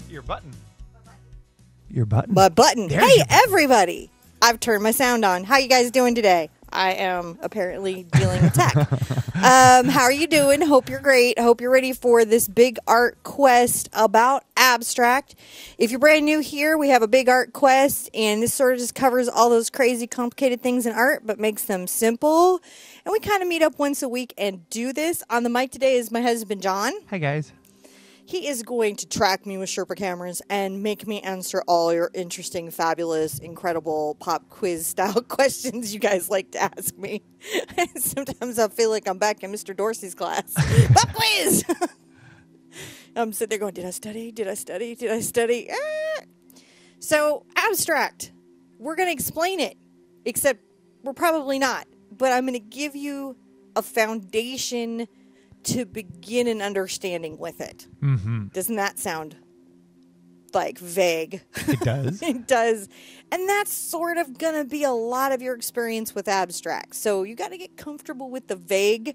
Your button. Your button. My button. There's Hey, your button. everybody. I've turned my sound on. How you guys doing today? I am apparently dealing with tech. How are you doing? Hope you're great. Hope you're ready for this big art quest about abstract. If you're brand new here, we have a big art quest, and this sort of just covers all those crazy, complicated things in art, but makes them simple. And we kind of meet up once a week and do this. On the mic today is my husband, John. Hi, guys. He is going to track me with Sherpa cameras and make me answer all your interesting, fabulous, incredible pop quiz style questions you guys like to ask me. Sometimes I feel like I'm back in Mr. Dorsey's class. Pop quiz! I'm sitting there going, did I study? Did I study? Did I study? Ah! So, abstract. We're going to explain it, except we're probably not. But I'm going to give you a foundation to begin an understanding with it. Mm-hmm. Doesn't that sound like vague? It does. It does. And that's sort of going to be a lot of your experience with abstract. So you got to get comfortable with the vague,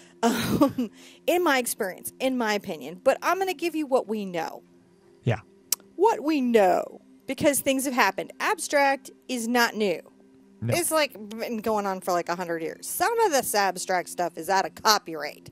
in my experience, in my opinion. But I'm going to give you what we know. Yeah. What we know. Because things have happened. Abstract is not new. No. It's like been going on for like 100 years. Some of this abstract stuff is out of copyright.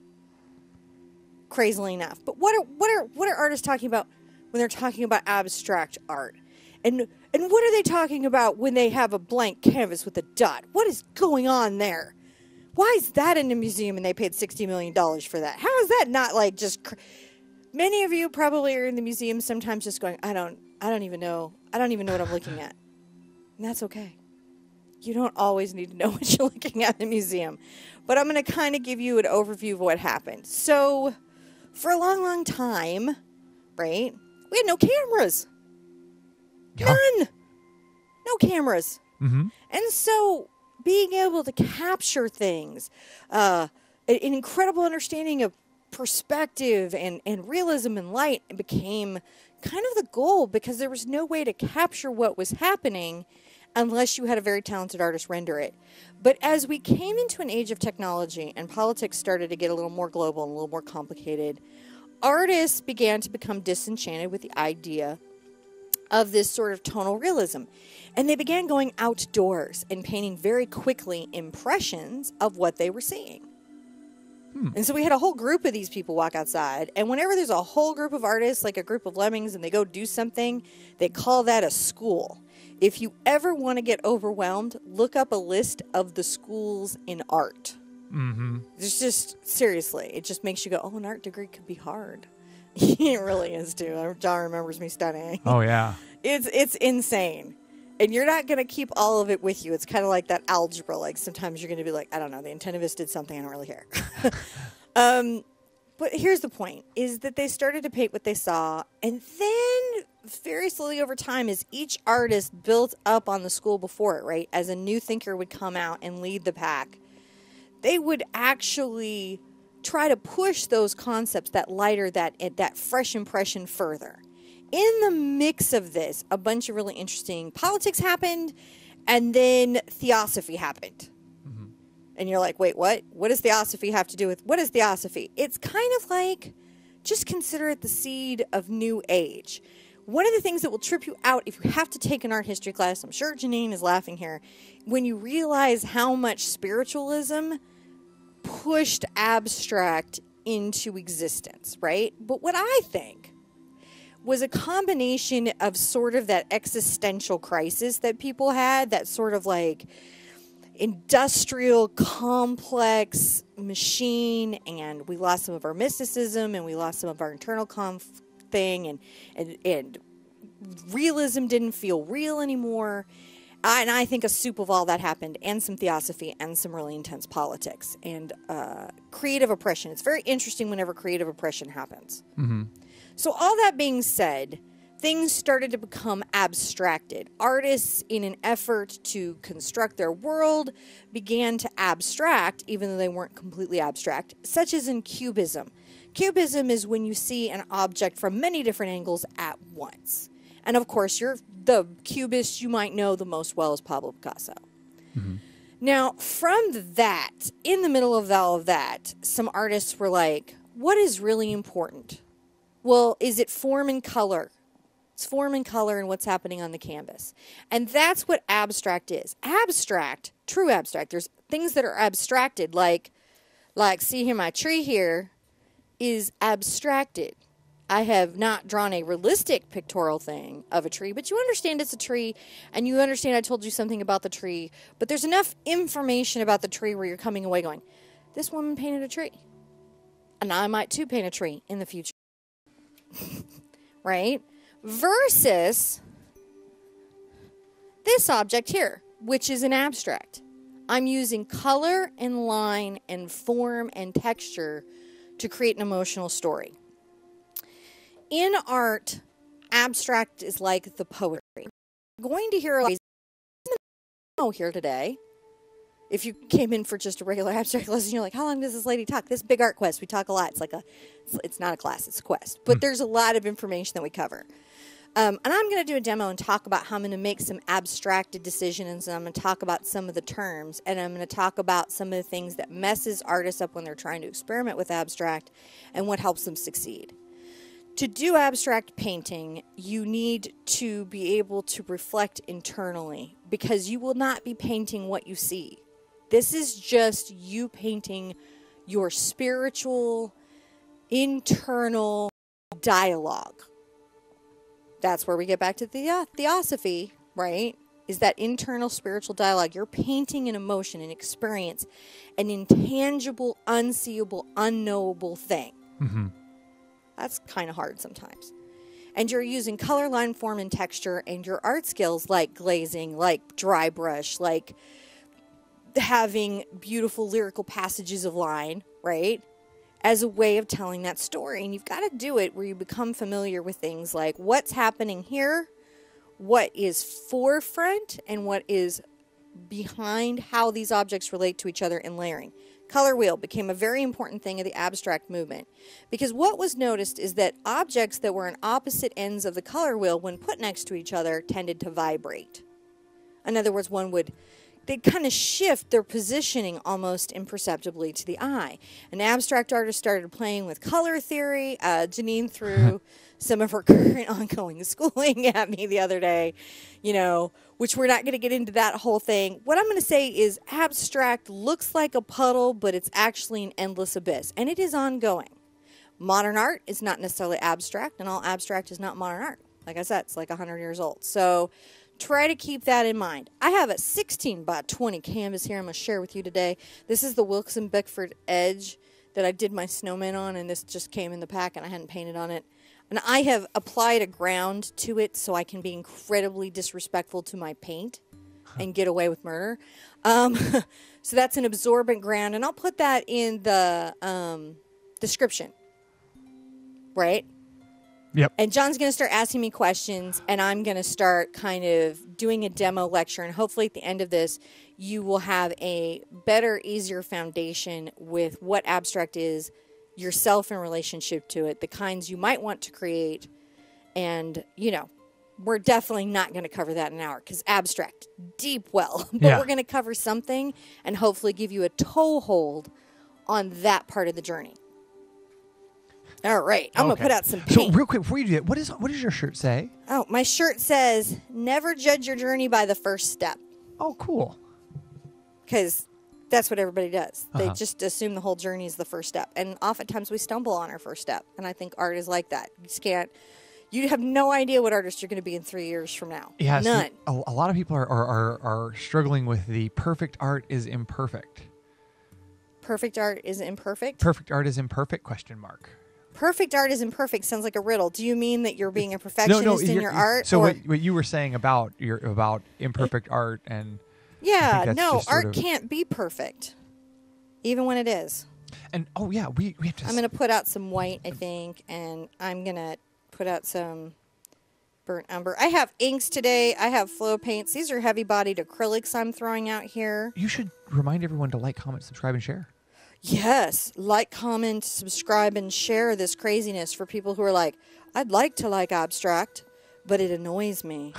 Crazily enough. But what are artists talking about when they're talking about abstract art? And what are they talking about when they have a blank canvas with a dot? What is going on there? Why is that in a museum and they paid $60 million for that? How is that not like just... Many of you probably are in the museum sometimes just going, I don't even know. I don't even know what I'm looking at. And that's okay. You don't always need to know what you're looking at in the museum. But I'm going to kind of give you an overview of what happened. So... For a long, long time, right, we had no cameras. Yeah. None. No cameras. Mm-hmm. And so being able to capture things, an incredible understanding of perspective and realism and light became kind of the goal because there was no way to capture what was happening unless you had a very talented artist render it. But as we came into an age of technology and politics started to get a little more global and a little more complicated, artists began to become disenchanted with the idea of this sort of tonal realism. And they began going outdoors and painting very quickly impressions of what they were seeing. And so we had a whole group of these people walk outside, and whenever there's a whole group of artists, like a group of lemmings, and they go do something, they call that a school. If you ever want to get overwhelmed, look up a list of the schools in art. Mm-hmm. It's just, seriously, it just makes you go, oh, an art degree could be hard. It really is, too. John remembers me studying. Oh, yeah. It's insane. And you're not going to keep all of it with you. It's kind of like that algebra. Like, sometimes you're going to be like, I don't know, the intensivist did something, I don't really care. But here's the point, is that they started to paint what they saw, and then very slowly over time, as each artist built up on the school before it, right, as a new thinker would come out and lead the pack, they would actually try to push those concepts, that lighter, that fresh impression further. In the mix of this, a bunch of really interesting politics happened, and then theosophy happened. And you're like, wait, what? What does theosophy have to do with... What is theosophy? It's kind of like, just consider it the seed of new age. One of the things that will trip you out if you have to take an art history class, I'm sure Janine is laughing here, when you realize how much spiritualism pushed abstract into existence, right? But what I think was a combination of sort of that existential crisis that people had, that sort of like... industrial, complex machine, and we lost some of our mysticism, and we lost some of our internal thing, and realism didn't feel real anymore. And I think a soup of all that happened, and some theosophy, and some really intense politics, and creative oppression. It's very interesting whenever creative oppression happens. Mm-hmm. So all that being said, things started to become abstracted. Artists, in an effort to construct their world, began to abstract, even though they weren't completely abstract, such as in Cubism. Cubism is when you see an object from many different angles at once. And of course, the Cubist you might know the most well is Pablo Picasso. Mm-hmm. Now, from that, in the middle of all of that, some artists were like, what is really important? Well, is it form and color? It's form and color and what's happening on the canvas. And that's what abstract is. Abstract, true abstract, there's things that are abstracted, like see here, my tree here is abstracted. I have not drawn a realistic pictorial thing of a tree, but you understand it's a tree, and you understand I told you something about the tree, but there's enough information about the tree where you're coming away going, this woman painted a tree. And I might too paint a tree in the future. Right? Versus this object here, which is an abstract. I'm using color and line and form and texture to create an emotional story. In art, abstract is like the poetry. You're going to hear a demo here today. If you came in for just a regular abstract lesson, you're like, how long does this lady talk? This big art quest, we talk a lot. It's not a class, it's a quest. But there's a lot of information that we cover. And I'm going to do a demo and talk about how I'm going to make some abstracted decisions, and I'm going to talk about some of the terms, and I'm going to talk about some of the things that messes artists up when they're trying to experiment with abstract and what helps them succeed. To do abstract painting, you need to be able to reflect internally, because you will not be painting what you see. This is just you painting your spiritual, internal dialogue. That's where we get back to the theosophy, right? Is that internal spiritual dialogue. You're painting an emotion, an experience, an intangible, unseeable, unknowable thing. Mm-hmm. That's kind of hard sometimes. And you're using color, line, form, and texture, and your art skills like glazing, like dry brush, like having beautiful lyrical passages of line, right? As a way of telling that story. And you've got to do it where you become familiar with things like what's happening here, what is forefront, and what is behind, how these objects relate to each other in layering. Color wheel became a very important thing of the abstract movement, because what was noticed is that objects that were on opposite ends of the color wheel, when put next to each other, tended to vibrate. In other words, they'd kind of shift their positioning almost imperceptibly to the eye. An abstract artist started playing with color theory. Janine threw some of her current ongoing schooling at me the other day, which we're not going to get into that whole thing. What I'm going to say is abstract looks like a puddle, but it's actually an endless abyss, and it is ongoing. Modern art is not necessarily abstract, and all abstract is not modern art. Like I said, it's like 100 years old. So try to keep that in mind. I have a 16 by 20 canvas here I'm going to share with you today. This is the Wilson Beckford Edge that I did my snowman on, and this just came in the pack, and I hadn't painted on it. And I have applied a ground to it so I can be incredibly disrespectful to my paint and get away with murder. So that's an absorbent ground, and I'll put that in the description, right? Yep. And John's going to start asking me questions, and I'm going to start kind of doing a demo lecture, and hopefully at the end of this, you will have a better, easier foundation with what abstract is, yourself in relationship to it, the kinds you might want to create, and, we're definitely not going to cover that in an hour, because abstract, deep well, but we're going to cover something and hopefully give you a toehold on that part of the journey. All right, I'm going to put out some paint. So real quick, before you do that, what does your shirt say? Oh, my shirt says, never judge your journey by the first step. Oh, cool. Because that's what everybody does. They just assume the whole journey is the first step. And oftentimes we stumble on our first step. And I think art is like that. You have no idea what artist you're going to be in 3 years from now. Yeah, none. See, a lot of people are struggling with the perfect art is imperfect. Perfect art is imperfect? Perfect art is imperfect, ? Perfect art is imperfect sounds like a riddle. Do you mean that you're being a perfectionist in your art? So what you were saying about imperfect art and art can't be perfect, even when it is. And we have to. I'm going to put out some white, I think, and I'm going to put out some burnt umber. I have inks today. I have flow paints. These are heavy-bodied acrylics I'm throwing out here. You should remind everyone to like, comment, subscribe, and share. Yes, like, comment, subscribe, and share this craziness for people who are like, I'd like to like abstract, but it annoys me.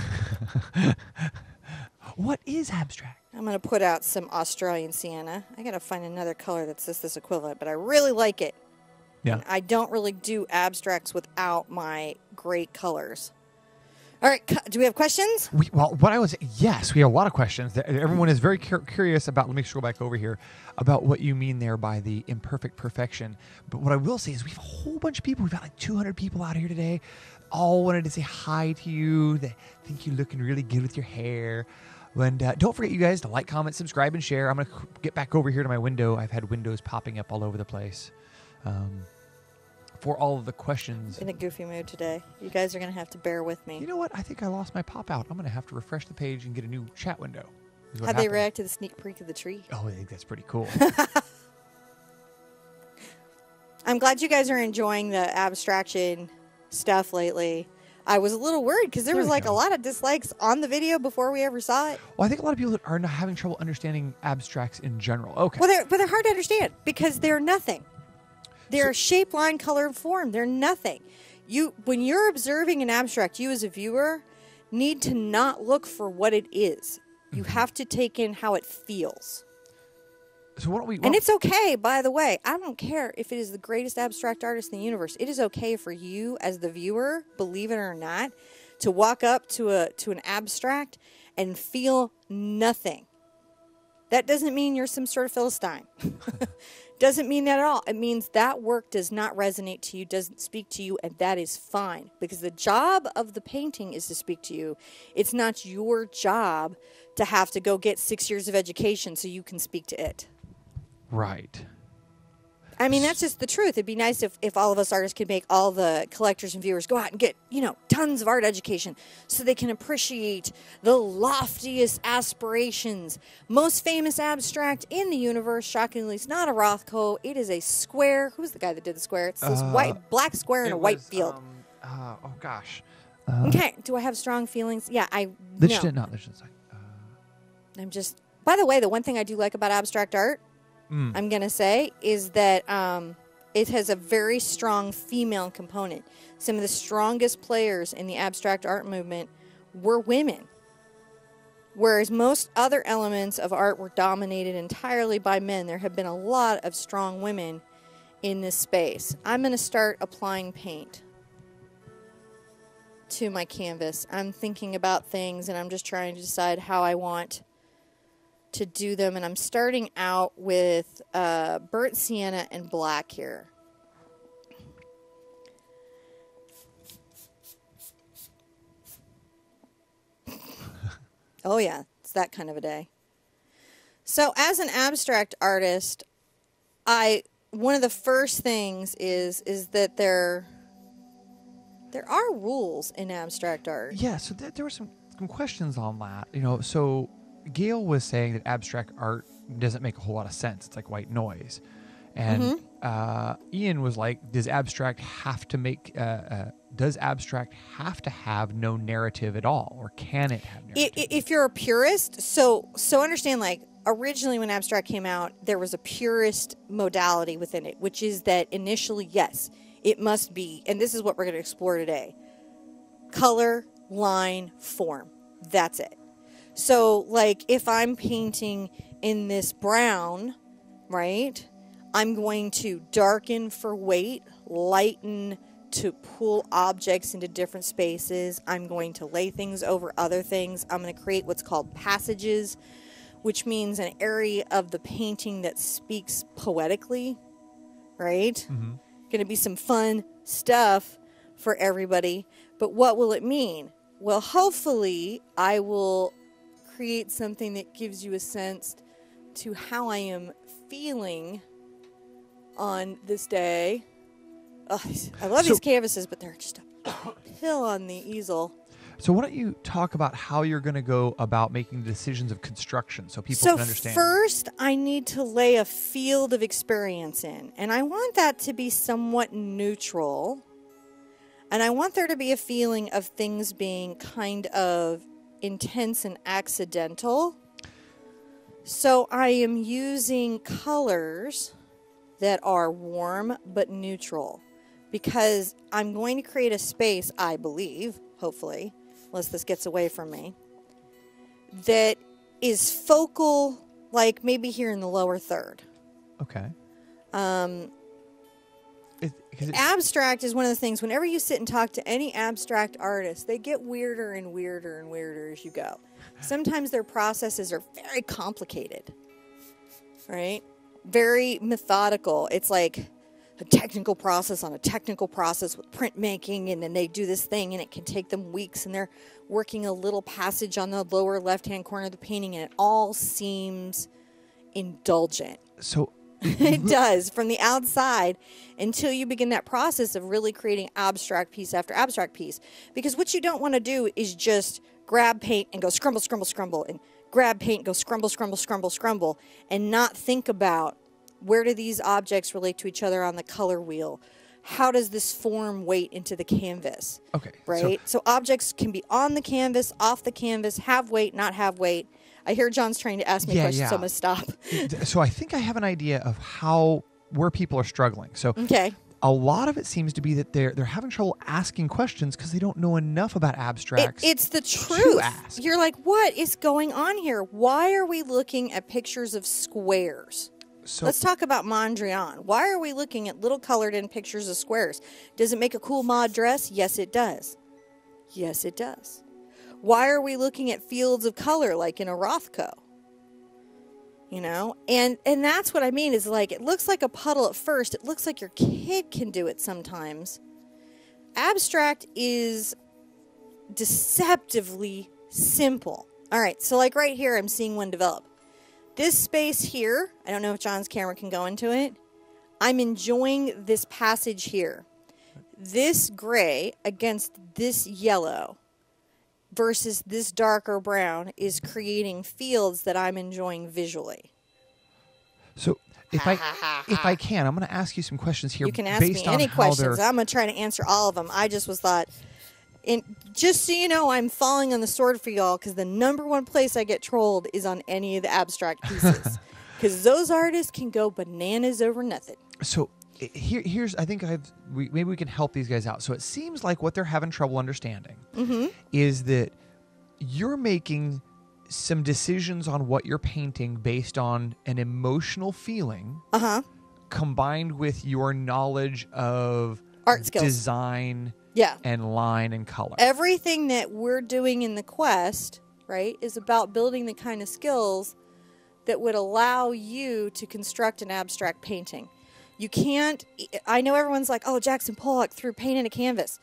What is abstract? I'm going to put out some Australian sienna. I got to find another color that's this equivalent, but I really like it. Yeah. And I don't really do abstracts without my great colors. All right. Do we have questions? Yes, we have a lot of questions. Everyone is very curious about, let me scroll back over here, about what you mean there by the imperfect perfection. But what I will say is we have a whole bunch of people. We've got like 200 people out here today. All wanted to say hi to you. They think you're looking really good with your hair. And don't forget, you guys, to like, comment, subscribe, and share. I'm going to get back over here to my window. I've had windows popping up all over the place. For all of the questions. In a goofy mood today. You guys are going to have to bear with me. You know what? I think I lost my pop out. I'm going to have to refresh the page and get a new chat window. How'd they react to the sneak peek of the tree? Oh, I think that's pretty cool. I'm glad you guys are enjoying the abstraction stuff lately. I was a little worried because there was like a lot of dislikes on the video before we ever saw it. Well, I think a lot of people are having trouble understanding abstracts in general. Okay. Well, but they're hard to understand because they're nothing. They're shape, line, color, and form. They're nothing. When you're observing an abstract, you as a viewer need to not look for what it is. You have to take in how it feels. So what and it's okay, by the way. I don't care if it is the greatest abstract artist in the universe. It is okay for you as the viewer, believe it or not, to walk up to an abstract and feel nothing. That doesn't mean you're some sort of Philistine. Doesn't mean that at all. It means that work does not resonate to you, doesn't speak to you, and that is fine. Because the job of the painting is to speak to you. It's not your job to have to go get 6 years of education so you can speak to it. Right. I mean, that's just the truth. It'd be nice if all of us artists could make all the collectors and viewers go out and get, tons of art education so they can appreciate the loftiest aspirations. Most famous abstract in the universe, shockingly, it's not a Rothko. It is a square. Who's the guy that did the square? It's this black square in a white field. Oh, gosh. Okay. Do I have strong feelings? Yeah, Lichtenstein. I'm just... By the way, the one thing I do like about abstract art, I'm going to say, is that it has a very strong female component. Some of the strongest players in the abstract art movement were women. Whereas most other elements of art were dominated entirely by men, there have been a lot of strong women in this space. I'm going to start applying paint to my canvas. I'm thinking about things, and I'm just trying to decide how I want to do them, and I'm starting out with burnt sienna and black here. Oh yeah, it's that kind of a day. So as an abstract artist, one of the first things is that there are rules in abstract art. Yeah, so there were some questions on that. So Gail was saying that abstract art doesn't make a whole lot of sense. It's like white noise. And Ian was like, does abstract have to have no narrative at all? Or can it have narrative? If you're a purist, so understand, like, originally when abstract came out, there was a purist modality within it, which is that initially, yes, it must be, and this is what we're going to explore today, color, line, form. That's it. So, like, if I'm painting in this brown, right, I'm going to darken for weight, lighten to pull objects into different spaces. I'm going to lay things over other things. I'm going to create what's called passages, which means an area of the painting that speaks poetically, right? Mm-hmm. Going to be some fun stuff for everybody. But what will it mean? Well, hopefully I will create something that gives you a sense to how I am feeling on this day. Oh, I love these canvases, but they're just a pill on the easel. So why don't you talk about how you're going to go about making decisions of construction so people can understand? So first, I need to lay a field of experience in. And I want that to be somewhat neutral. And I want there to be a feeling of things being kind of intense and accidental. So I am using colors that are warm but neutral. Because I'm going to create a space, I believe, hopefully, unless this gets away from me, that is focal, like maybe here in the lower third. Okay. Abstract is one of the things, whenever you sit and talk to any abstract artist, they get weirder and weirder and weirder as you go. Sometimes their processes are very complicated, right? Very methodical. It's like a technical process on a technical process with printmaking, and then they do this thing, and it can take them weeks, and they're working a little passage on the lower left-hand corner of the painting, and it all seems indulgent. So it does from the outside until you begin that process of really creating abstract piece after abstract piece. Because what you don't want to do is just grab paint and go scrumble, scrumble, scrumble, and grab paint, go scrumble, scrumble, scrumble, scrumble, and not think about where do these objects relate to each other on the color wheel? How does this form weight into the canvas? Okay. Right? So objects can be on the canvas, off the canvas, have weight, not have weight. I hear John's trying to ask me questions, so I'm going to stop. So I think I have an idea of where people are struggling. So okay. A lot of it seems to be that they're having trouble asking questions because they don't know enough about abstracts. It's the truth. To ask. You're like, what is going on here? Why are we looking at pictures of squares? So, let's talk about Mondrian. Why are we looking at little colored in pictures of squares? Does it make a cool mod dress? Yes, it does. Yes, it does. Why are we looking at fields of color like in a Rothko? You know? And that's what I mean is like, it looks like a puddle at first. It looks like your kid can do it sometimes. Abstract is deceptively simple. All right, so like right here, I'm seeing one develop. This space here, I don't know if John's camera can go into it. I'm enjoying this passage here. This gray against this yellow versus this darker brown is creating fields that I'm enjoying visually. So if I can, I'm going to ask you some questions here. You can ask me any questions. I'm going to try to answer all of them. I just thought, just so you know, I'm falling on the sword for y'all because the number one place I get trolled is on any of the abstract pieces because those artists can go bananas over nothing. So here's, I think maybe we can help these guys out. So it seems like what they're having trouble understanding is that you're making some decisions on what you're painting based on an emotional feeling combined with your knowledge of art skills, design, and line and color. Everything that we're doing in the quest, right, is about building the kind of skills that would allow you to construct an abstract painting. You can't, I know everyone's like, oh, Jackson Pollock threw paint in a canvas.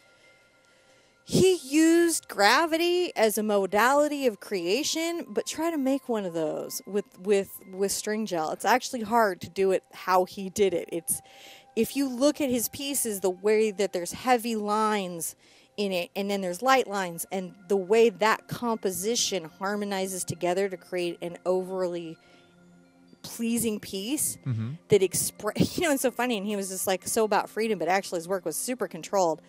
He used gravity as a modality of creation, but try to make one of those with string gel. It's actually hard to do it how he did it. If you look at his pieces, the way that there's heavy lines in it, and then there's light lines, and the way that composition harmonizes together to create an overly pleasing piece that express, you know, it's so funny, and he was just like so about freedom, but actually his work was super controlled.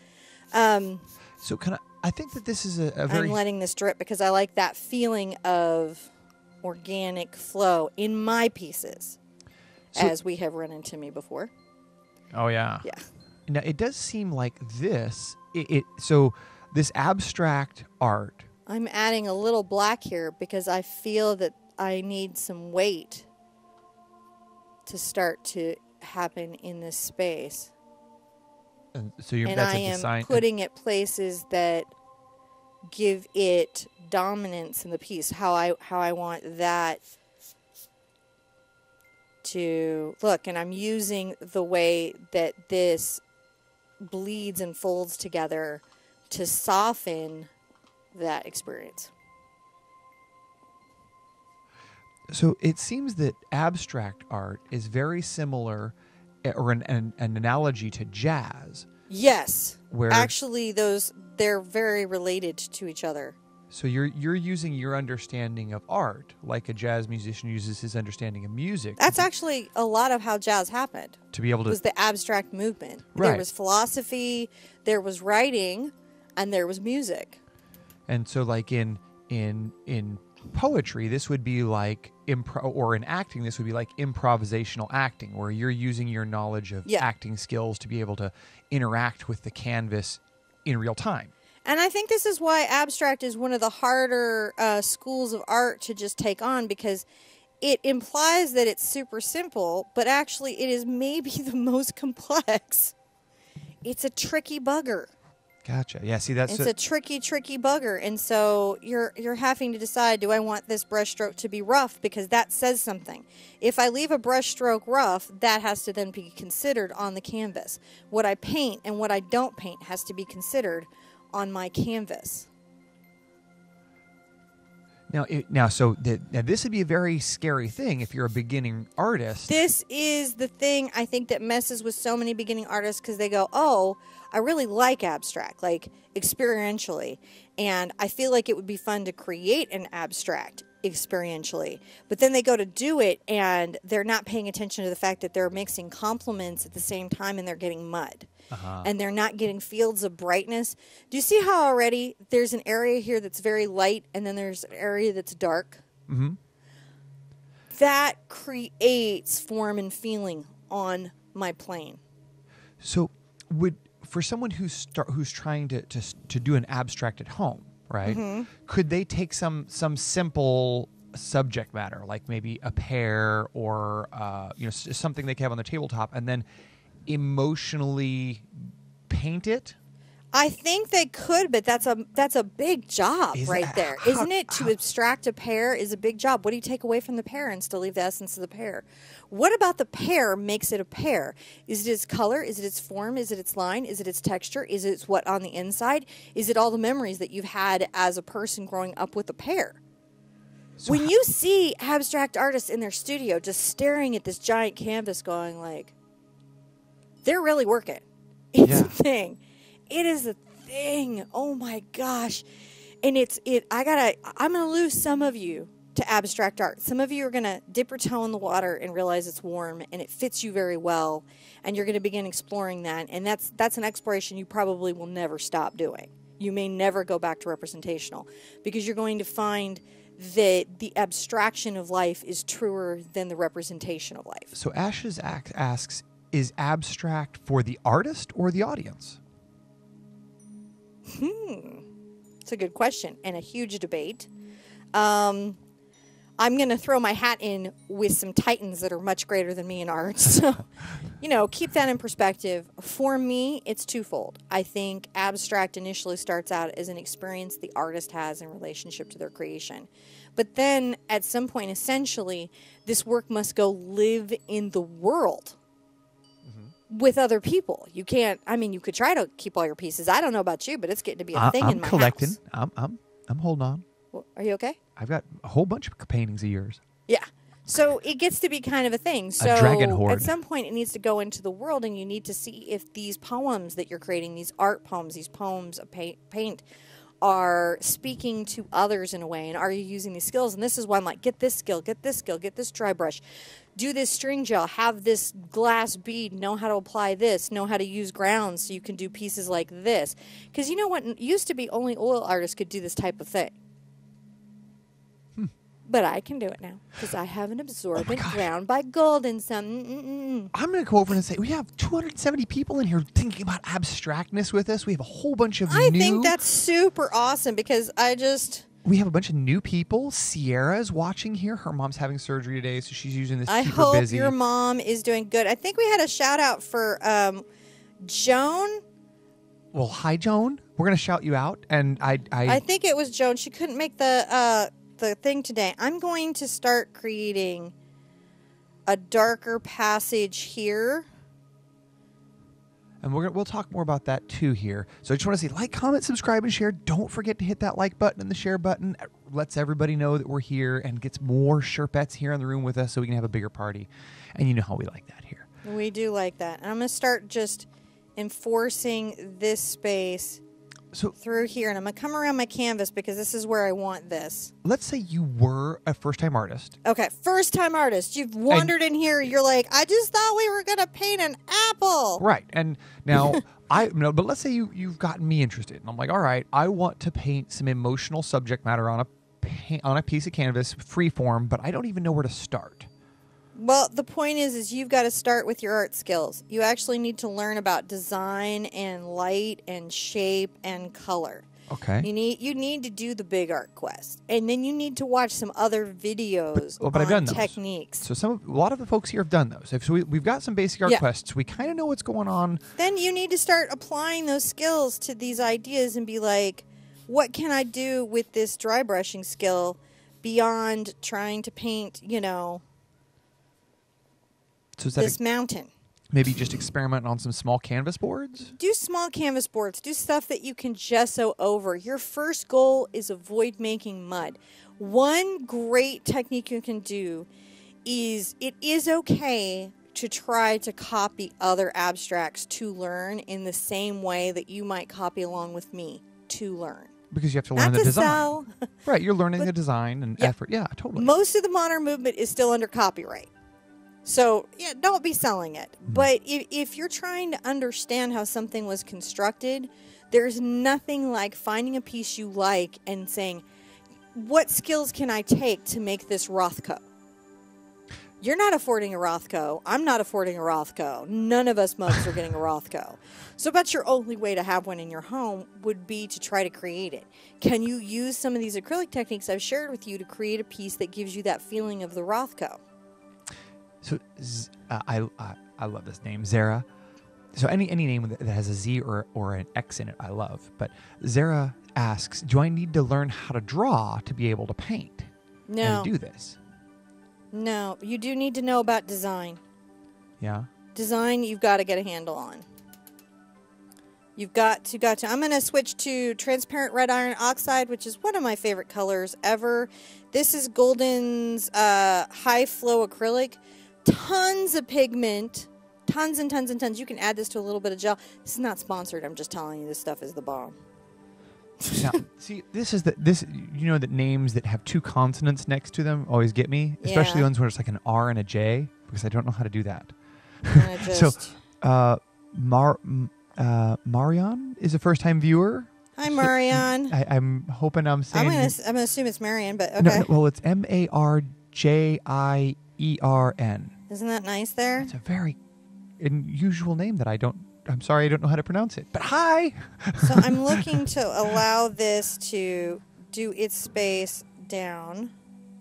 So I think that this is a very... I'm letting this drip because I like that feeling of organic flow in my pieces, as we have run into me before. Oh, yeah. Yeah. Now, it does seem like this, so this abstract art... I'm adding a little black here because I feel that I need some weight to start to happen in this space. And so I am putting it places that give it dominance in the piece. How I want that to look, and I'm using the way that this bleeds and folds together to soften that experience. So it seems that abstract art is very similar, or an analogy to jazz. Yes. Where actually they're very related to each other. So you're using your understanding of art like a jazz musician uses his understanding of music. That's actually a lot of how jazz happened. To be able to... was the abstract movement. Right. There was philosophy, there was writing, and there was music. And so like in poetry, this would be like or in acting, this would be like improvisational acting, where you're using your knowledge of acting skills to be able to interact with the canvas in real time. And I think this is why abstract is one of the harder schools of art to just take on, because it implies that it's super simple, but actually it is maybe the most complex. it's a tricky bugger. Gotcha. Yeah, see, that's It's a tricky bugger. And so you're having to decide, do I want this brush stroke to be rough? Because that says something. If I leave a brush stroke rough, that has to then be considered on the canvas. What I paint and what I don't paint has to be considered on my canvas. Now, this would be a very scary thing if you're a beginning artist. This is the thing I think that messes with so many beginning artists, because they go, oh, I really like abstract, like experientially. And I feel like it would be fun to create an abstract experientially. But then they go to do it and they're not paying attention to the fact that they're mixing complements at the same time and they're getting mud. And they're not getting fields of brightness. Do you see how already there's an area here that's very light and then there's an area that's dark? Mm-hmm. That creates form and feeling on my plane. So for someone who's trying to do an abstract at home, right? Mm-hmm. Could they take some simple subject matter, like maybe a pear or something they can have on the tabletop, and then emotionally paint it? I think they could, but that's a big job there. Isn't it? To abstract a pear is a big job. What do you take away from the pear and still leave the essence of the pear? What about the pear makes it a pear? Is it its color? Is it its form? Is it its line? Is it its texture? Is it what on the inside? Is it all the memories that you've had as a person growing up with a pear? So when you see abstract artists in their studio just staring at this giant canvas going like, they're really working. It's a thing. It is a thing. Oh my gosh. And I'm going to lose some of you to abstract art. Some of you are going to dip your toe in the water and realize it's warm and it fits you very well. And you're going to begin exploring that. And that's an exploration you probably will never stop doing. You may never go back to representational, because you're going to find that the abstraction of life is truer than the representation of life. So Ashes asks, is abstract for the artist or the audience? It's a good question and a huge debate. I'm going to throw my hat in with some titans that are much greater than me in art. So, keep that in perspective. For me, it's twofold. I think abstract initially starts out as an experience the artist has in relationship to their creation. But then at some point, essentially, this work must go live in the world with other people. You can't, you could try to keep all your pieces. I don't know about you, but it's getting to be a thing in my collecting. house. I'm holding on. Well, are you okay? I've got a whole bunch of paintings of yours. Yeah. So it gets to be kind of a thing. So a dragon horde. At some point it needs to go into the world, and you need to see if these poems that you're creating, these art poems, these poems of paint are speaking to others in a way, and are you using these skills? And this is why I'm like, get this skill, get this skill, get this dry brush, do this string gel, have this glass bead, know how to apply this, know how to use grounds so you can do pieces like this. Because you know what? It used to be only oil artists could do this type of thing. But I can do it now because I have an absorbent ground by gold and some. I'm going to go over and say, we have 270 people in here thinking about abstractness with us. We have a whole bunch of I think that's super awesome because we have a bunch of new people. Sierra's watching here. Her mom's having surgery today, so she's using this to keep her busy. I hope your mom is doing good. I think we had a shout out for Joan. Well, hi, Joan. We're going to shout you out. And I think it was Joan. She couldn't make the thing today. I'm going to start creating a darker passage here. And we'll talk more about that too here. So I just want to say, like, comment, subscribe, and share. Don't forget to hit that like button and the share button. It lets everybody know that we're here and gets more Sherpettes here in the room with us so we can have a bigger party. And you know how we like that here. We do like that. And I'm going to start just enforcing this space through here. And I'm going to come around my canvas because this is where I want this. Let's say you were a first-time artist. Okay, first-time artist. You've wandered in here. You're like, I just thought we were going to paint an apple. Right. And now, but let's say you've gotten me interested. And I'm like, all right, I want to paint some emotional subject matter on a piece of canvas, free form, but I don't even know where to start. Well, the point is you've got to start with your art skills. You actually need to learn about design and light and shape and color. Okay. You need to do the big art quest, and then you need to watch some other videos But I've done on those. techniques. So a lot of the folks here have done those. So we've got some basic art quests. We kind of know what's going on. Then you need to start applying those skills to these ideas and be like, what can I do with this dry brushing skill beyond trying to paint, this mountain? Maybe just experiment on some small canvas boards? Do small canvas boards. Do stuff that you can gesso over. Your first goal is avoid making mud. One great technique you can do is it is okay to try to copy other abstracts to learn in the same way that you might copy along with me to learn. Because you have to learn the design. Right, you're learning the design and effort. Yeah, totally. Most of the modern movement is still under copyright. So, don't be selling it. But if you're trying to understand how something was constructed, there's nothing like finding a piece you like and saying, what skills can I take to make this Rothko? You're not affording a Rothko. I'm not affording a Rothko. None of us mugs are getting a Rothko. So about your only way to have one in your home would be to try to create it. Can you use some of these acrylic techniques I've shared with you to create a piece that gives you that feeling of the Rothko? So I love this name, Zara. So any name that has a Z or an X in it, I love. But Zara asks, do I need to learn how to draw to be able to paint? No. And do this? No. You do need to know about design. Yeah? Design, you've got to get a handle on. You've got to. I'm going to switch to transparent red iron oxide, which is one of my favorite colors ever. This is Golden's high flow acrylic. Tons of pigment, tons and tons and tons. You can add this to a little bit of gel. This is not sponsored. I'm just telling you, this stuff is the bomb. Now, see, this. You know that names that have two consonants next to them always get me, especially ones where it's like an R and a J, because I don't know how to do that. So, Marion is a first-time viewer. Hi, Marion. I'm hoping I'm saying. I'm gonna assume it's Marion, but okay. No, well, it's Marjien. Isn't that nice there? It's a very unusual name that I'm sorry, I don't know how to pronounce it. But hi! So I'm looking to allow this to do its space down.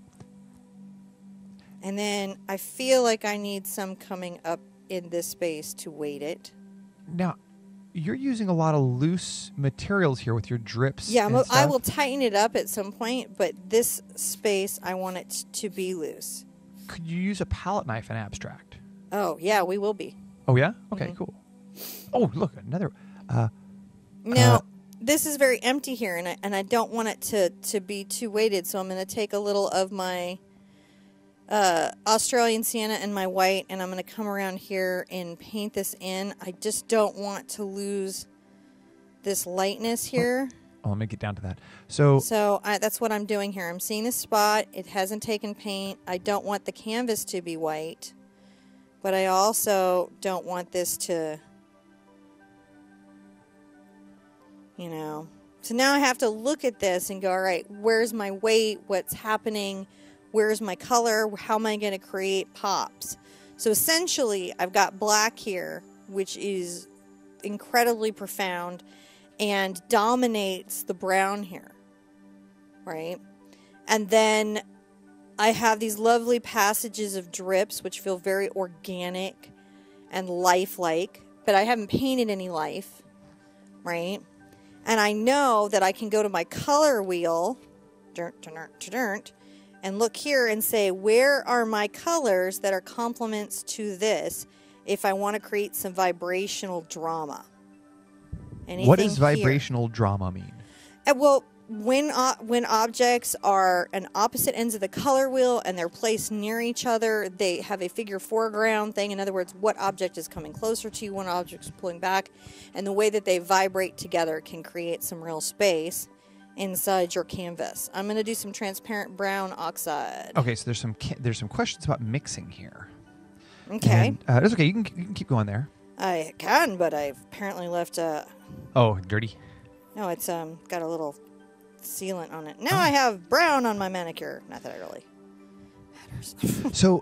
And then I feel like I need some coming up in this space to weight it. Now, you're using a lot of loose materials here with your drips. Yeah, I will tighten it up at some point, but this space, I want it to be loose. Could you use a palette knife in abstract? Oh, yeah, we will be. Oh, yeah? Okay, cool. Oh, look, another. Now, this is very empty here, and I don't want it to be too weighted, so I'm going to take a little of my Australian sienna and my white, and I'm going to come around here and paint this in. I just don't want to lose this lightness here. Oh, let me get down to that. So that's what I'm doing here. I'm seeing a spot. It hasn't taken paint. I don't want the canvas to be white, but I also don't want this to, So now I have to look at this and go, all right, where's my weight? What's happening? Where's my color? How am I going to create pops? So essentially, I've got black here, which is incredibly profound and dominates the brown here, right? And then I have these lovely passages of drips, which feel very organic and lifelike, but I haven't painted any life, right? And I know that I can go to my color wheel, and look here and say, where are my colors that are complements to this if I want to create some vibrational drama? Anything what does here? Vibrational drama mean? Well, when objects are on opposite ends of the color wheel and they're placed near each other, they have a figure foreground thing. In other words, what object is coming closer to you, what object is pulling back, and the way that they vibrate together can create some real space inside your canvas. I'm going to do some transparent brown oxide. Okay, so there's some questions about mixing here. Okay. And, that's okay. You can keep going there. I can, but I've apparently left a... Oh, dirty. No, it's got a little sealant on it. Now I have brown on my manicure. Not that it really matters. So,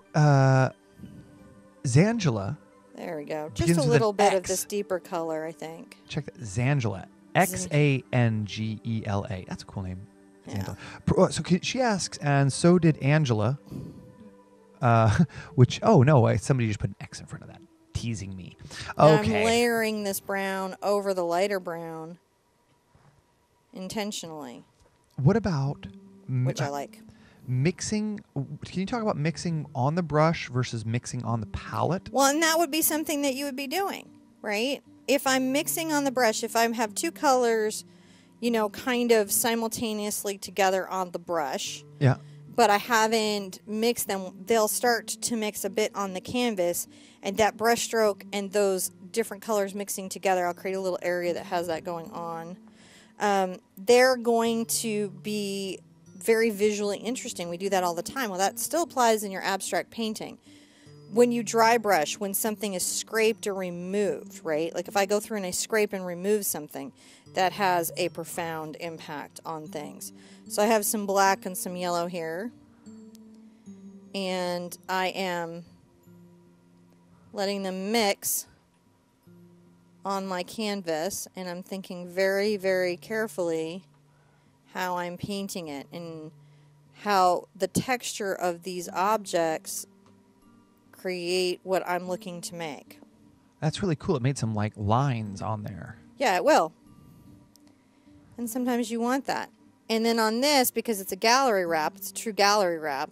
Zangela. There we go. Just a little bit of this deeper color, I think. Check that. Zangela Xangela. That's a cool name. Yeah. She asks, and so did Angela. Which, oh no, somebody just put an X in front of that, teasing me. Okay. I'm layering this brown over the lighter brown intentionally. What about which I like. Mixing? Can you talk about mixing on the brush versus mixing on the palette? Well, and that would be something that you would be doing, right? If I'm mixing on the brush, if I have two colors, kind of simultaneously together on the brush. Yeah. But I haven't mixed them, they'll start to mix a bit on the canvas, and that brush stroke and those different colors mixing together, I'll create a little area that has that going on. They're going to be very visually interesting. We do that all the time. Well, that still applies in your abstract painting. When you dry brush, when something is scraped or removed, right? Like if I go through and I scrape and remove something, that has a profound impact on things. So I have some black and some yellow here. And I am letting them mix on my canvas. And I'm thinking very, very carefully how I'm painting it and how the texture of these objects create what I'm looking to make. That's really cool. It made some like lines on there. Yeah, it will. And sometimes you want that. And then on this, because it's a gallery wrap, it's a true gallery wrap,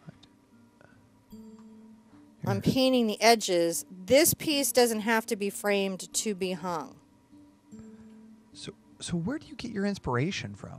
I'm painting the edges. This piece doesn't have to be framed to be hung. So where do you get your inspiration from?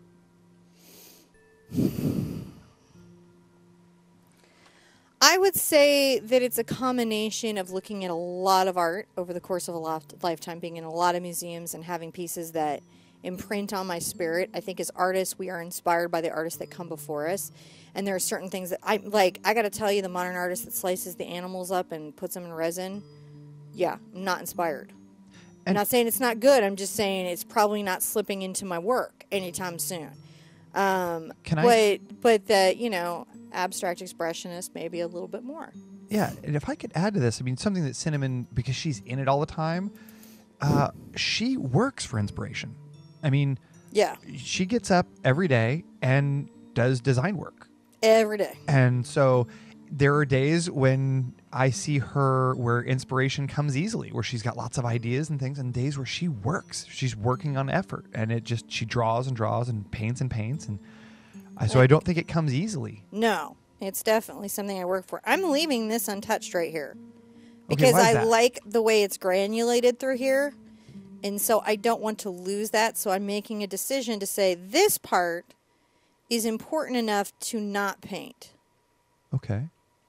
I would say that it's a combination of looking at a lot of art over the course of a lifetime, being in a lot of museums and having pieces that imprint on my spirit. I think as artists, we are inspired by the artists that come before us. And there are certain things that I like. I got to tell you, the modern artist that slices the animals up and puts them in resin, yeah, I'm not inspired. I'm not saying it's not good. I'm just saying it's probably not slipping into my work anytime soon. But the, abstract expressionist maybe a little bit more. Yeah, and if I could add to this, I mean, something that Cinnamon, because she's in it all the time, she works for inspiration. I mean, yeah, she gets up every day and does design work. Every day. And so there are days when I see her where inspiration comes easily, where she's got lots of ideas and things, and days where she works. She's working on effort, and she draws and draws and paints. And so I don't think it comes easily. No, it's definitely something I work for. I'm leaving this untouched right here because I like the way it's granulated through here. And so I don't want to lose that. So I'm making a decision to say this part is important enough to not paint. Okay.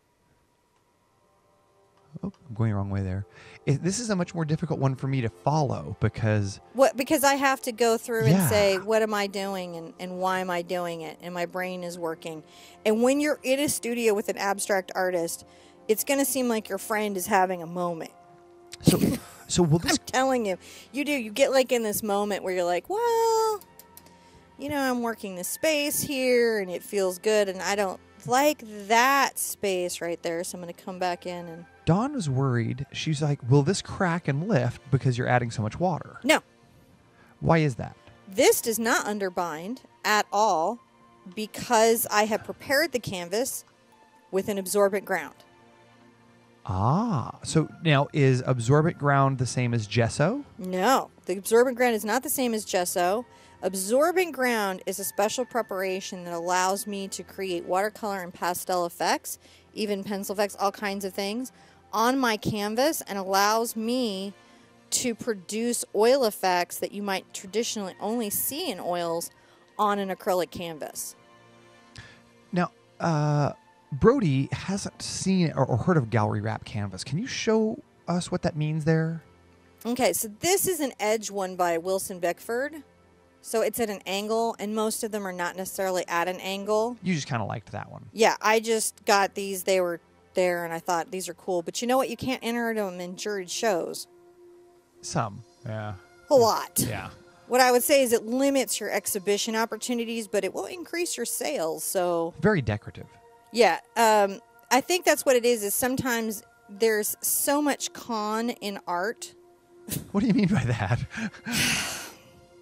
Oh, I'm going the wrong way there. This is a much more difficult one for me to follow because... Because I have to go through and say, what am I doing and why am I doing it? And my brain is working. And when you're in a studio with an abstract artist, it's going to seem like your friend is having a moment. So will this... I'm telling you, you do. You get like in this moment where you're like, well, I'm working this space here and it feels good and I don't like that space right there. So I'm going to come back in and... Dawn was worried. She's like, will this crack and lift because you're adding so much water? No. Why is that? This does not underbind at all because I have prepared the canvas with an absorbent ground. Ah, so now is absorbent ground the same as gesso? No, the absorbent ground is not the same as gesso. Absorbent ground is a special preparation that allows me to create watercolor and pastel effects, even pencil effects, all kinds of things, on my canvas and allows me to produce oil effects that you might traditionally only see in oils on an acrylic canvas. Now, Brody hasn't seen or heard of gallery wrap canvas. Can you show us what that means there? Okay, so this is an edge one by Wilson Beckford. So it's at an angle, and most of them are not necessarily at an angle. You just kind of liked that one. Yeah, I just got these. They were there, and I thought, these are cool. But you know what? You can't enter them in juried shows. Some. Yeah. A lot. Yeah. What I would say is it limits your exhibition opportunities, but it will increase your sales. So very decorative. Yeah. I think that's what it is sometimes there's so much con in art. What do you mean by that?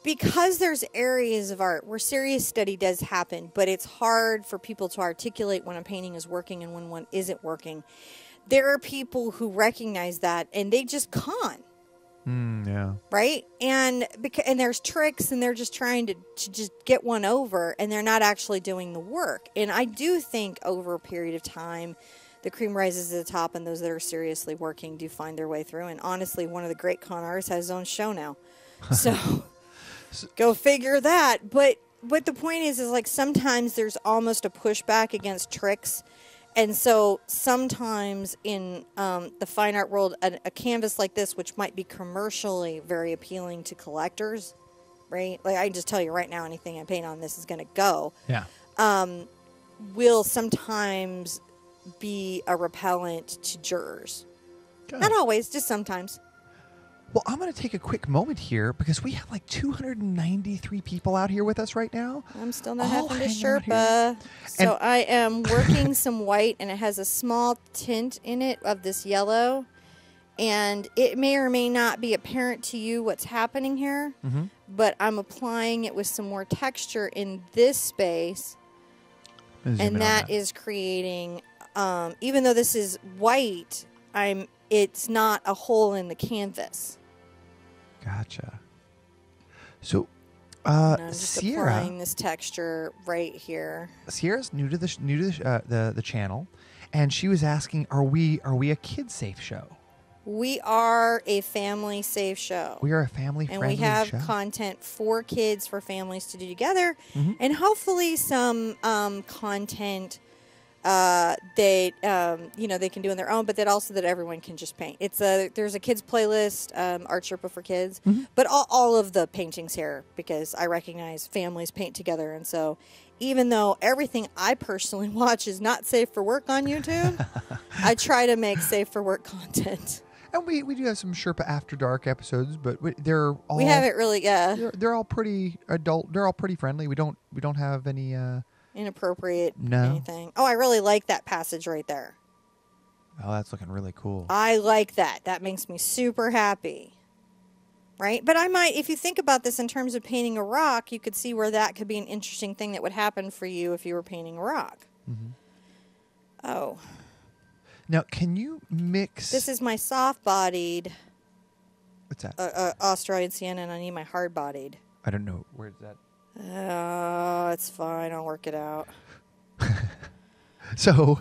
because there's areas of art where serious study does happen, but it's hard for people to articulate when a painting is working and when one isn't working. There are people who recognize that and they just con. Yeah. Right? And there's tricks and they're just trying to just get one over and they're not actually doing the work. And I do think over a period of time, the cream rises to the top and those that are seriously working do find their way through. And honestly, one of the great con artists has his own show now. So go figure that. But the point is like sometimes there's almost a pushback against tricks. And so sometimes in the fine art world, a canvas like this, which might be commercially very appealing to collectors, right? Like I can just tell you right now, anything I paint on this is going to go. Yeah. Will sometimes be a repellent to jurors. Good. Not always, just sometimes. Well, I'm going to take a quick moment here because we have like 293 people out here with us right now. I'm still not having to Sherpa. So I am working some white, and it has a small tint in it of this yellow. And it may or may not be apparent to you what's happening here, but I'm applying it with some more texture in this space. And that is creating, even though this is white, it's not a hole in the canvas. Gotcha. So, I'm just Sierra, applying this texture right here. Sierra's new to the channel, and she was asking, "Are we a kid safe show?" We are a family safe show. We are a family friendly show. And we have content for kids, for families to do together, and hopefully some content that they can do on their own, but that everyone can just paint. There's a kids playlist, ArtSherpa for kids, but all of the paintings here, because I recognize families paint together, and so even though everything I personally watch is not safe for work on YouTube, I try to make safe for work content. And we do have some Sherpa After Dark episodes, but they're all we haven't really they're all pretty adult. They're all pretty friendly. We don't have any inappropriate anything. Oh, I really like that passage right there. Oh, that's looking really cool. I like that. That makes me super happy. Right? But if you think about this in terms of painting a rock, you could see where that could be an interesting thing that would happen for you if you were painting a rock. Oh. Now, can you mix... This is my soft-bodied... What's that? Australian sienna, and I need my hard-bodied. I don't know. Where's that? Oh, it's fine. I'll work it out. So,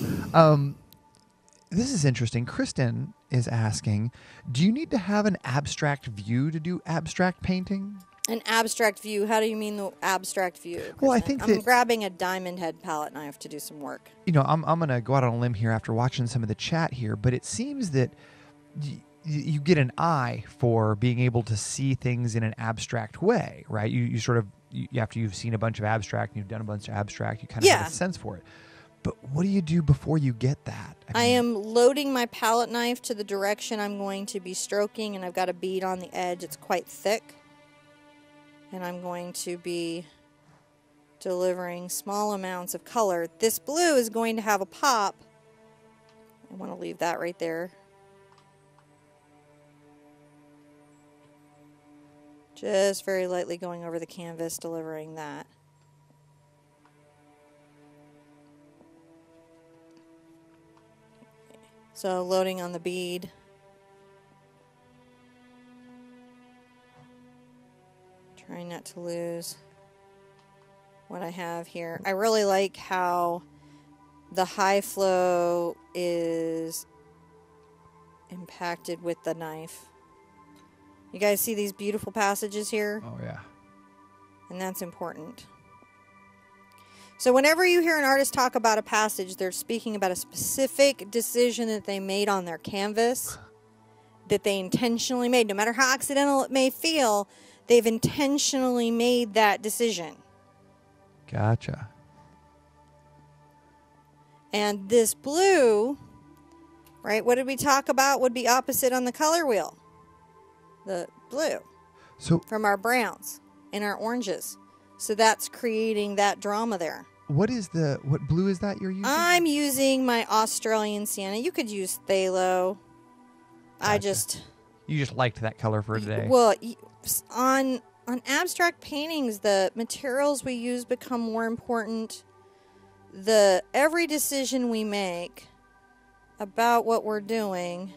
this is interesting. Kristen is asking, do you need to have an abstract view to do abstract painting? An abstract view? How do you mean the abstract view, Kristen? Well, I think I'm grabbing a diamond head palette knife to do some work. You know, I'm going to go out on a limb here after watching some of the chat here, but it seems that you get an eye for being able to see things in an abstract way, right? You sort of, after you've seen a bunch of abstract and you've done a bunch of abstract, you kind of have a sense for it. But what do you do before you get that? I am loading my palette knife to the direction I'm going to be stroking, and I've got a bead on the edge. It's quite thick. And I'm going to be delivering small amounts of color. This blue is going to have a pop. I want to leave that right there. Just very lightly going over the canvas, delivering that. So loading on the bead. Trying not to lose what I have here. I really like how the high flow is impacted with the knife. You guys see these beautiful passages here? Oh, yeah. And that's important. So whenever you hear an artist talk about a passage, they're speaking about a specific decision that they made on their canvas, that they intentionally made. No matter how accidental it may feel, they've intentionally made that decision. Gotcha. And this blue, right, what did we talk about would be opposite on the color wheel? The blue. So from our browns and our oranges. So that's creating that drama there. What blue is that you're using? I'm using my Australian sienna. You could use phthalo. Gotcha. You just liked that color for today. Well, on on abstract paintings, the materials we use become more important. Every decision we make about what we're doing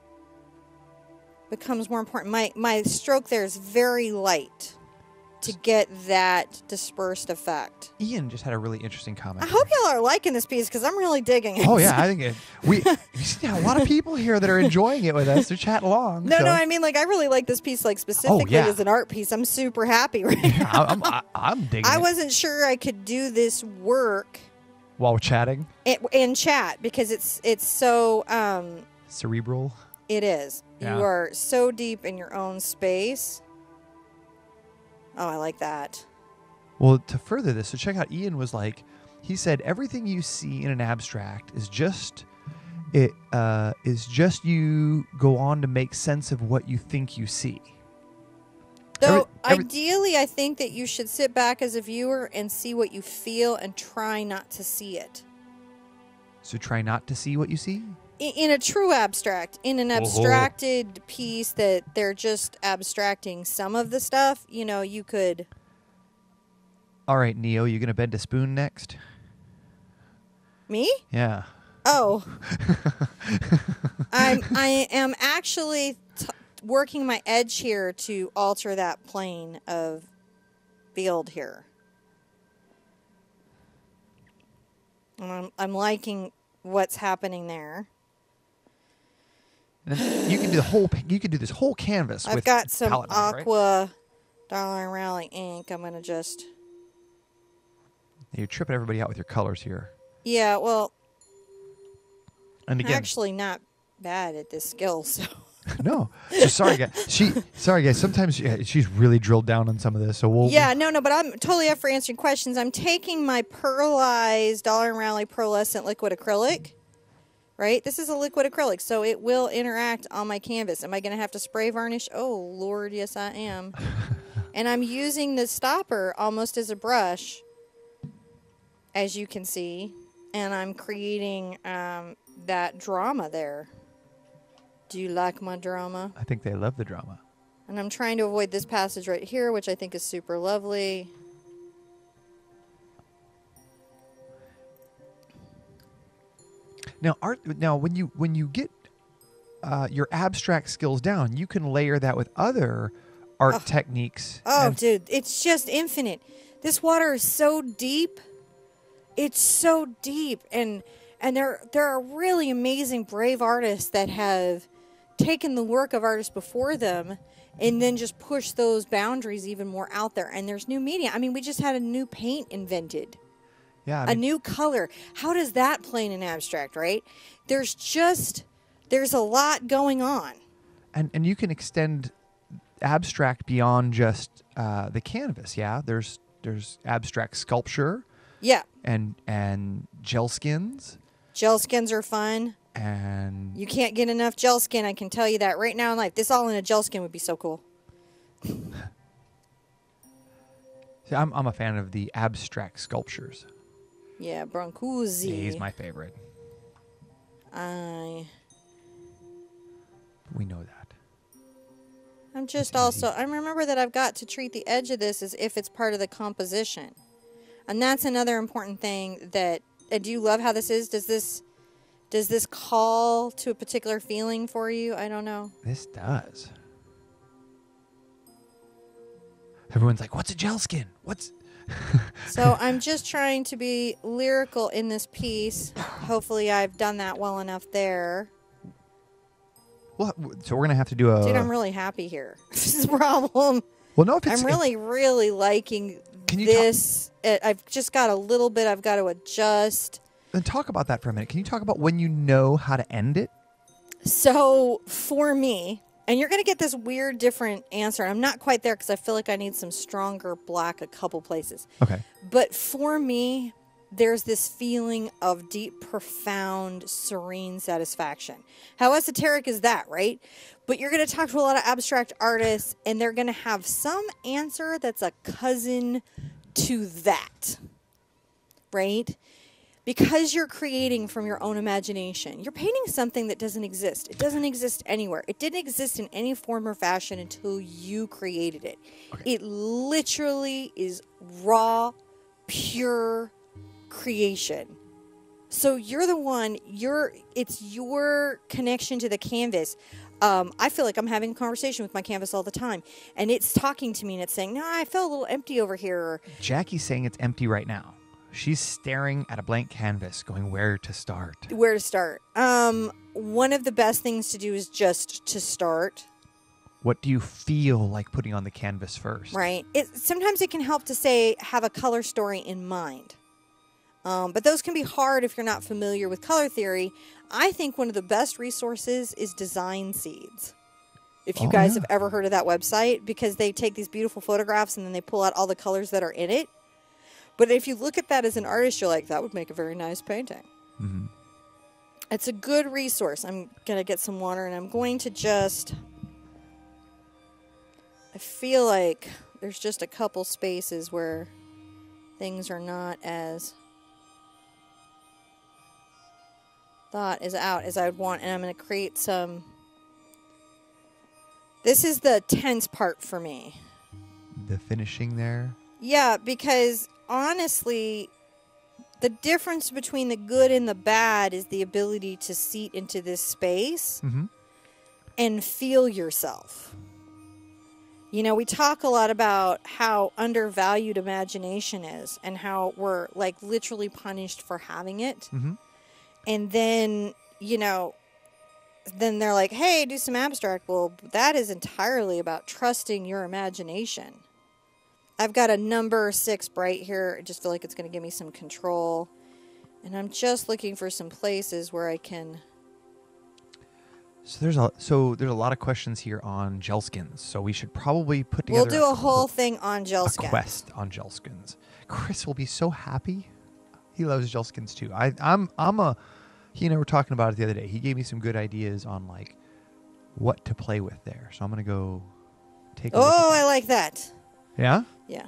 becomes more important. My stroke there is very light to get that dispersed effect. Ian just had a really interesting comment. I hope y'all are liking this piece because I'm really digging it. Oh yeah, I think we see a lot of people here that are enjoying it with us. They're chatting along. No, I mean, like, I really like this piece, like, specifically as an art piece. I'm super happy right now. I'm digging it. I wasn't sure I could do this work while we're chatting in chat because it's so cerebral. It is. Yeah. You are so deep in your own space. Oh, I like that. Well, to further this, so check out, Ian was like, he said, everything you see in an abstract is just you go on to make sense of what you think you see. Though, ideally, I think that you should sit back as a viewer and see what you feel and try not to see it. So try not to see what you see? In a true abstract, in an abstracted piece that they're just abstracting some of the stuff, you know, you could... All right, Neo, you going to bend a spoon next? Me? Yeah. Oh. I am actually working my edge here to alter that plane of field here. And I'm liking what's happening there. And you can do the whole. You can do this whole canvas. I've with got some palette knife, aqua Darling Rally ink. I'm gonna just. You're tripping everybody out with your colors here. Yeah, well. And again, I'm actually not bad at this skill, so. No, so sorry guys. Sorry guys. Sometimes she's really drilled down on some of this, so we'll. Yeah, no, but I'm totally up for answering questions. I'm taking my pearlized Dollar and Rally pearlescent liquid acrylic. Right? This is a liquid acrylic, so it will interact on my canvas. Am I going to have to spray varnish? Oh, Lord, yes, I am. And I'm using the stopper almost as a brush, as you can see. And I'm creating that drama there. Do you like my drama? I think they love the drama. And I'm trying to avoid this passage right here, which I think is super lovely. Now, when you get your abstract skills down, you can layer that with other art techniques. Oh, dude, it's just infinite. This water is so deep. It's so deep, and there are really amazing, brave artists that have taken the work of artists before them and then just push those boundaries even more out there. And there's new media. I mean, we just had a new paint invented. Yeah, a new color. How does that play in an abstract, right? There's a lot going on. And you can extend abstract beyond just the canvas, yeah? There's abstract sculpture. Yeah. And gel skins. Gel skins are fun. And you can't get enough gel skin, I can tell you that right now in life. This all in a gel skin would be so cool. See, I'm a fan of the abstract sculptures. Yeah, Brancusi. Yeah, he's my favorite. We know that. I'm just also... I remember that I've got to treat the edge of this as if it's part of the composition. And that's another important thing that... do you love how this is? Does this call to a particular feeling for you? I don't know. This does. Everyone's like, what's a gel skin? What's... So I'm just trying to be lyrical in this piece. Hopefully I've done that well enough there. Well, so we're going to have to do a... Dude, I'm really happy here. This is the problem. Well, no, if it's... I'm really, really liking this. I've just got a little bit I've got to adjust. Then talk about that for a minute. Can you talk about when you know how to end it? So for me... And you're going to get this weird, different answer. I'm not quite there because I feel like I need some stronger black a couple places. Okay. But for me, there's this feeling of deep, profound, serene satisfaction. How esoteric is that, right? But you're going to talk to a lot of abstract artists, and they're going to have some answer that's a cousin to that, right? because you're creating from your own imagination. You're painting something that doesn't exist. It doesn't exist anywhere. It didn't exist in any form or fashion until you created it. Okay. It literally is raw, pure creation. So you're the one, it's your connection to the canvas. I feel like I'm having a conversation with my canvas all the time, and it's talking to me and it's saying, no, I felt a little empty over here. Or, Jackie's saying it's empty right now. She's staring at a blank canvas going, where to start? Where to start? One of the best things to do is just to start. What do you feel like putting on the canvas first? Right. Sometimes it can help to say, have a color story in mind. But those can be hard if you're not familiar with color theory. I think one of the best resources is Design Seeds. If you guys have ever heard of that website, because they take these beautiful photographs and then they pull out all the colors that are in it. But if you look at that as an artist, you're like, that would make a very nice painting. Mm-hmm. It's a good resource. I'm going to get some water and I'm going to just... I feel like there's just a couple spaces where things are not as thought is out as I would want, and I'm going to create some... This is the tense part for me. The finishing there? Yeah, because honestly, the difference between the good and the bad is the ability to seat into this space and feel yourself. You know, we talk a lot about how undervalued imagination is and how we're like literally punished for having it. And then, you know, then they're like, hey, do some abstract. Well, that is entirely about trusting your imagination. I've got a number 6 bright here. I just feel like it's going to give me some control. And I'm just looking for some places where I can... So there's a lot of questions here on gel skins. So we should probably put together... We'll do a whole thing on gel skins. A quest on gel skins. Chris will be so happy. He loves gel skins too. I'm a... He and I were talking about it the other day. He gave me some good ideas on like what to play with there. So I'm going to go take a look at I like that. Yeah? Yeah.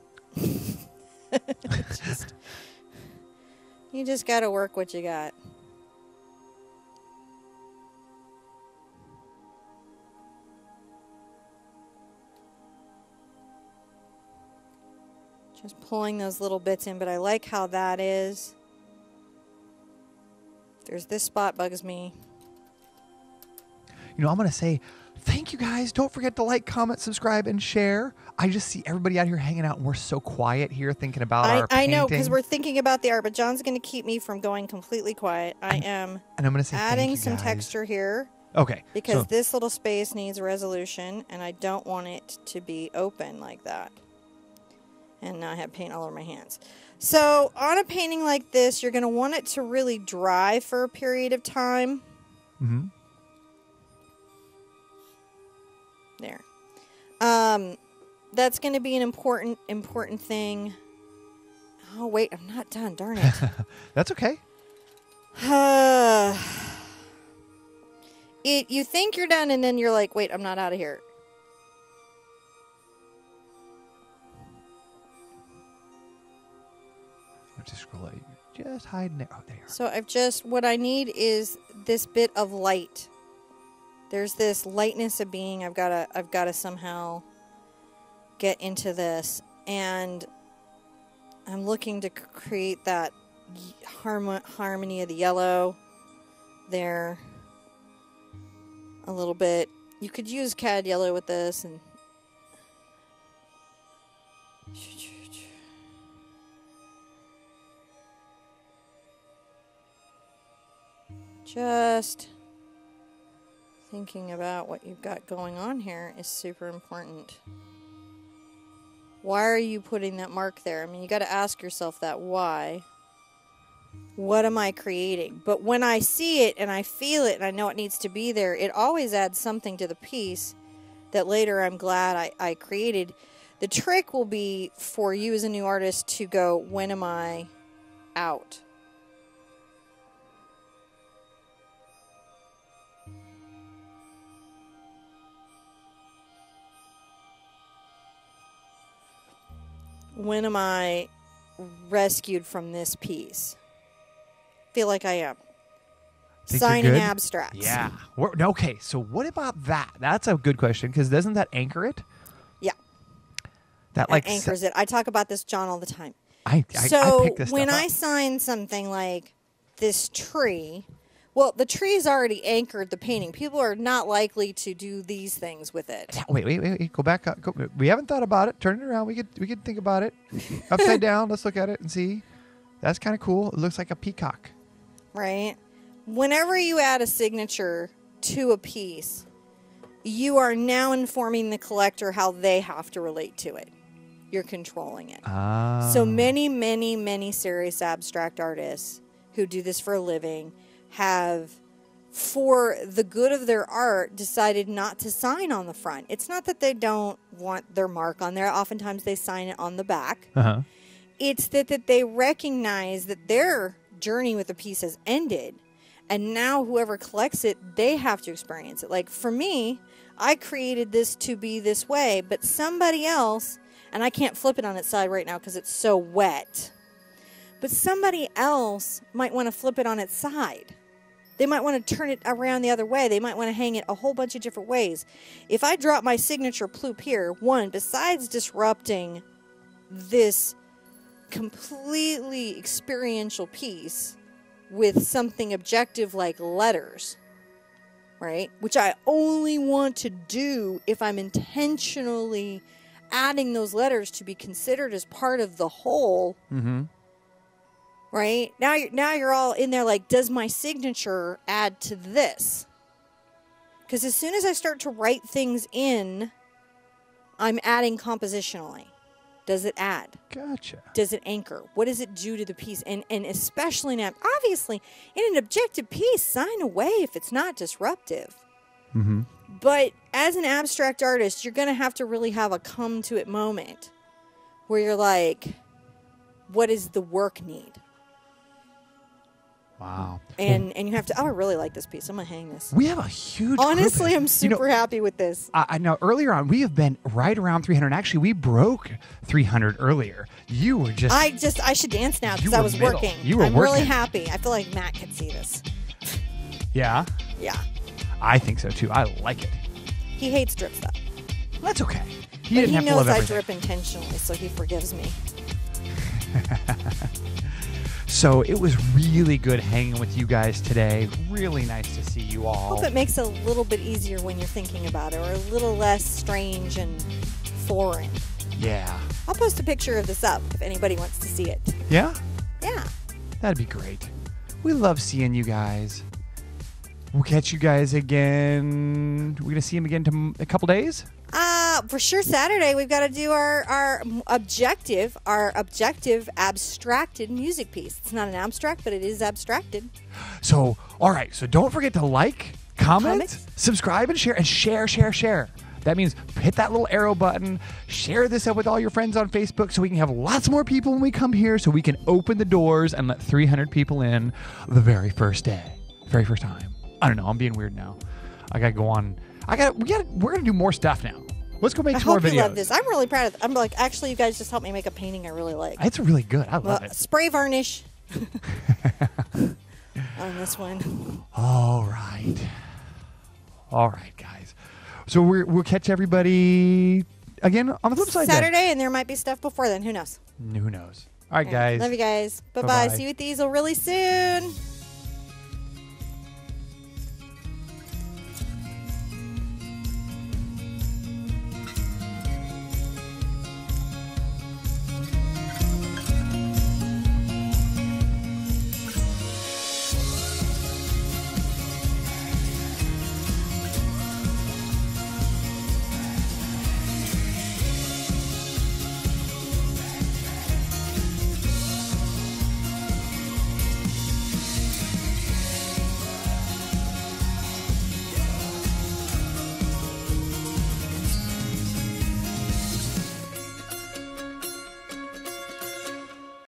You just got to work what you got. Just pulling those little bits in, but I like how that is. There's this spot bugs me. You know, I'm going to say thank you guys. Don't forget to like, comment, subscribe, and share. I just see everybody out here hanging out, and we're so quiet here thinking about our painting. I know, because we're thinking about the art, but John's going to keep me from going completely quiet. I am and I'm going to say adding some texture here. Okay. Because this little space needs resolution, and I don't want it to be open like that. And now I have paint all over my hands. So on a painting like this, you're going to want it to really dry for a period of time. There. That's going to be an important thing. Oh, wait, I'm not done. Darn it. That's okay. You think you're done, and then you're like, wait, I'm not out of here. Just scroll out. Just hiding there. Oh, there you are. So what I need is this bit of light. There's this lightness of being. I've got to somehow get into this, and I'm looking to create that harmony of the yellow there a little bit. You could use cad yellow with this, and just thinking about what you've got going on here is super important. Why are you putting that mark there? I mean, you got to ask yourself that why. What am I creating? But when I see it and I feel it and I know it needs to be there, it always adds something to the piece that later I'm glad I created. The trick will be for you as a new artist to go, when am I out? When am I rescued from this piece? Feel like I am. Think you're Signing good? abstracts. Yeah. Okay, so what about that? That's a good question, because doesn't that anchor it? Yeah. That That anchors it. I talk about this, John, all the time. I So pick this when stuff I up. sign something like this tree, well, the tree's already anchored the painting. People are not likely to do these things with it. Yeah, wait. Go back up. We haven't thought about it. Turn it around. We could think about it. Upside down. Let's look at it and see. That's kind of cool. It looks like a peacock. Right? Whenever you add a signature to a piece, you are now informing the collector how they have to relate to it. You're controlling it. So many serious abstract artists who do this for a living have, for the good of their art, decided not to sign on the front. It's not that they don't want their mark on there. Oftentimes they sign it on the back. Uh-huh. It's that they recognize that their journey with the piece has ended. And now whoever collects it, they have to experience it. Like for me, I created this to be this way, but somebody else, and I can't flip it on its side right now because it's so wet, but somebody else might want to flip it on its side. They might want to turn it around the other way. They might want to hang it a whole bunch of different ways. If I drop my signature ploop here, one, besides disrupting this completely experiential piece with something objective like letters, right? Which I only want to do if I'm intentionally adding those letters to be considered as part of the whole. Mm-hmm. Right? Now you're all in there like, does my signature add to this? Because as soon as I start to write things in, I'm adding compositionally. Does it add? Gotcha. Does it anchor? What does it do to the piece? And especially now, obviously, in an objective piece, sign away if it's not disruptive. Mm-hmm. But as an abstract artist, you're going to have to really have a come-to-it moment where you're like, what does the work need? Wow. And you have to, I really like this piece. I'm going to hang this. We have a huge Honestly, group. I'm super happy with this. I know earlier on, we have been right around 300. Actually, we broke 300 earlier. You were just... I should dance now because You I were was middle. working. You were I'm really working. happy. I feel like Matt could see this. Yeah? Yeah. I think so, too. I like it. He hates drip stuff. That's okay. But Didn't he have to knows love I everything. drip intentionally, so he forgives me. So it was really good hanging with you guys today. Really nice to see you all. Hope it makes it a little bit easier when you're thinking about it, or a little less strange and foreign. Yeah. I'll post a picture of this up if anybody wants to see it. Yeah? Yeah. That'd be great. We love seeing you guys. We'll catch you guys again. We're going to see him again in a couple days? For sure Saturday we've got to do our objective abstracted music piece. It's not an abstract, but it is abstracted. So, all right. So don't forget to like, comment, Comment. subscribe, and share. That means hit that little arrow button, share this up with all your friends on Facebook so we can have lots more people when we come here, so we can open the doors and let 300 people in the very first day. Very first time. I don't know. I'm being weird now. I got to go on. We're going to do more stuff now. Let's go make some more videos. I hope you love this. I'm really proud of it. I'm like, actually, you guys just helped me make a painting I really like. It's really good. I love it. Spray varnish on this one. All right, guys. So we'll catch everybody again on the flip side. Saturday, and there might be stuff before then. Who knows? Who knows? All right, guys. Love you guys. Bye-bye. Bye-bye. See you at the Easel really soon.